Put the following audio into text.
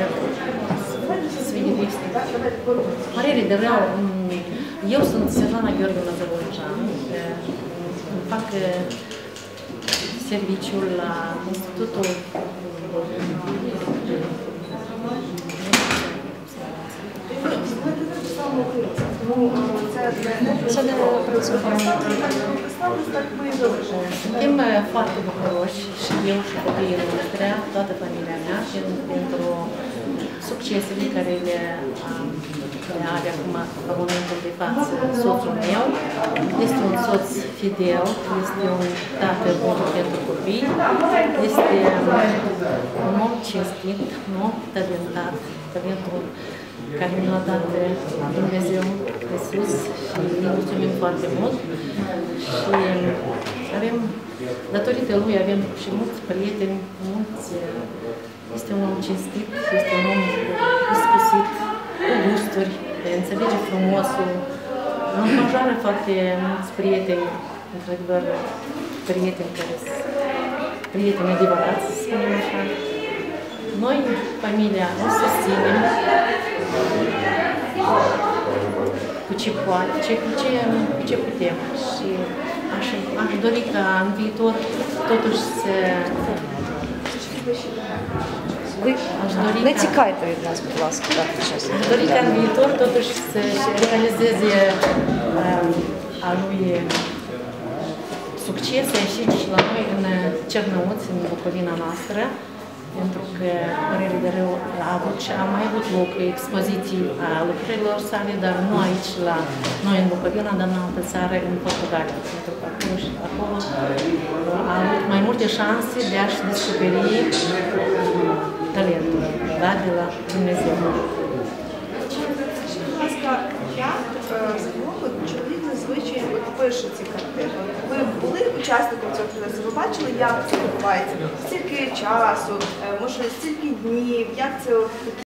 Svediliste. Părere de rău, eu sunt Svetlana Gheorghe Lăzărocean, fac serviciul la Institutul Suntem foarte bucuroși și eu și copiii noștri, toată familia mea, pentru succesele care le are acum, la momentul de față, soțul meu. Este un soț fidel, este un tată bun pentru copii, este un om cinstit, un om talentat, talentul care ne-a dat Dumnezeu de sus și îi mulțumim foarte mult. Și avem, datorită lui, avem și mulți prieteni, este un om cinstit, este un om iscusit, cu gusturi, înțelege frumosul, înconjoară foarte mulți prieteni, într-adevăr, prieteni care sunt prieteni adevărați, să spunem așa. Noi, familia, o susținem cu ce poate, cu ce putem. Și aș dori ca în viitor totuși să... Не тікайте від нас, будь ласка, так, чесно. Aș dori ca în viitor totuși să-și realizeze a lui succese și la noi în Cernăuți, în Bucovina noastră, pentru că, părere de rău, a mai avut loc expoziții a lucrărilor sale, dar nu aici la noi în Bucovina, dar în altă țară, în Portugalia. Pentru că acolo a avut mai multe șanse de a-și descoperi talentul, da, de la Dumnezeu. Чоловік зазвичай пише ці картини. Ви були учасником цього процесу? Ви бачили, як це відбувається? Стільки часу, може, стільки днів, як це